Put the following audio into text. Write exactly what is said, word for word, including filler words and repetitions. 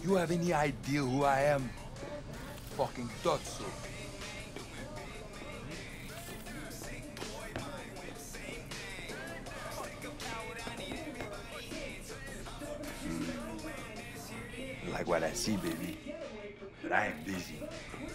You have any idea who I am? Fucking thought so. Mm. Like what I see, baby. But I am busy.